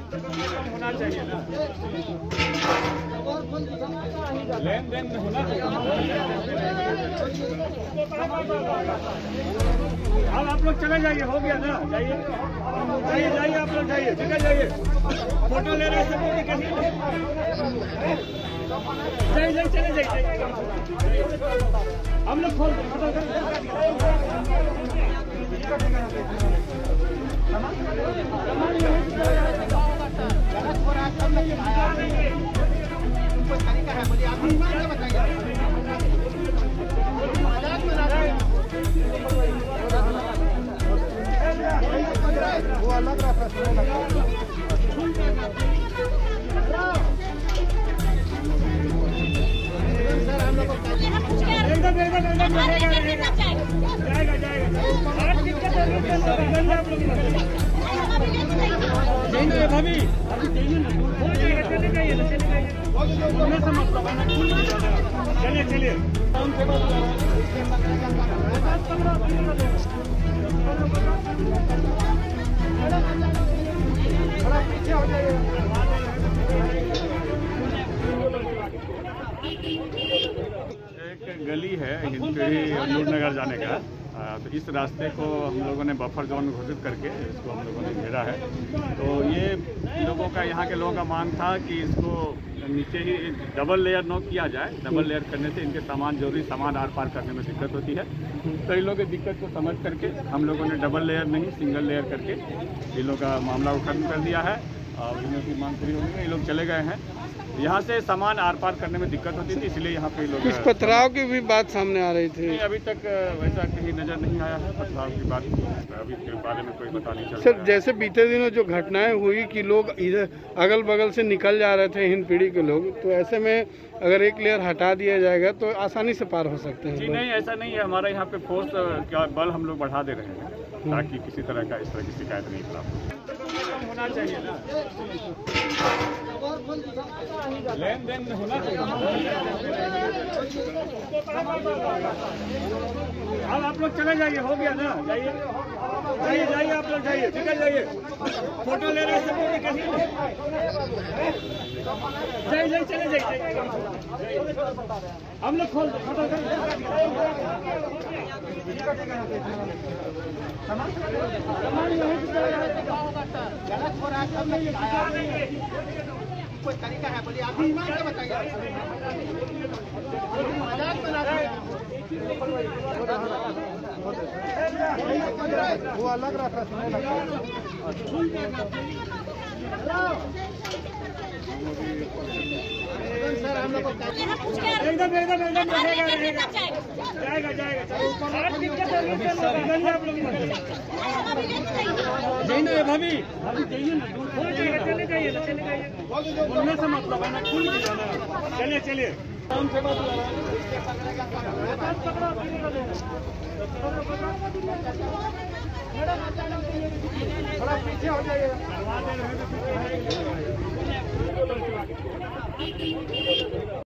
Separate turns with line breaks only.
होना चाहिए ना, लेन देन होना चाहिए। अब आप लोग चले जाइए, हो गया ना, जाइए जाइए जाइए, आप लोग जाइए, ठीक है, जाइए। फोटो ले रहे हैं सब, जाइए जाइए, चले जाइए, हम लोग खोल तरीका है, बोलिए आप बताइए। वो अलग रहता है। भाभी चले जाइए, चलिए चलिए। पीछे हो जाइए। एक गली है हिंदपीढ़ी नूरनगर जाने का, तो इस रास्ते को हम लोगों ने बफर जोन घोषित करके इसको हम लोगों ने घेरा है। तो ये लोगों का, यहाँ के लोगों का मांग था कि इसको नीचे ही डबल लेयर न किया जाए। डबल लेयर करने से इनके जरूरी सामान आर पार करने में दिक्कत होती है। कई लोगों की दिक्कत को समझ करके हम लोगों ने डबल लेयर नहीं, सिंगल लेयर करके इन लोगों का मामला को खत्म कर दिया है। और इन्हों की मांग पूरी होगी, ये लोग चले गए हैं। यहाँ से सामान आर पार करने में दिक्कत होती थी, इसलिए यहाँ पे लोग।
कुछ पथराव की भी बात सामने आ रही थी।
अभी तक वैसा कहीं नजर नहीं आया है पथराव की बात, अभी के बारे में कोई पता नहीं चल।
सर, जैसे बीते दिनों जो घटनाएं हुई कि लोग इधर अगल बगल से निकल जा रहे थे हिंदपीढ़ी के लोग, तो ऐसे में अगर एक लेयर हटा दिया जाएगा तो आसानी से पार हो सकते हैं।
जी नहीं, ऐसा नहीं है। हमारे यहाँ पे फोर्स का बल हम लोग बढ़ा दे रहे हैं ताकि किसी तरह का इस तरह की शिकायत नहीं प्राप्त होना चाहिए ना, लेन देन होना चाहिए। अब आप लोग चले जाइए, हो गया ना, जाइए जाइए जाइए, आप लोग जाइए, ठीक है, जाइए। फोटो ले रहे हैं सब, जाइए जाइए, चले जाइए, हम लोग खोल फोटो गलत हो रहा है, सब नहीं कोई तरीका है, बोलिए आप बताइए। मजाक बना वो अलग रहता है। सर हम लोग एकदम जाएगा भाभी चले जाइए, बोलने से मतलब है ना, चलिए चलिए। थोड़ा पीछे हो जाइए।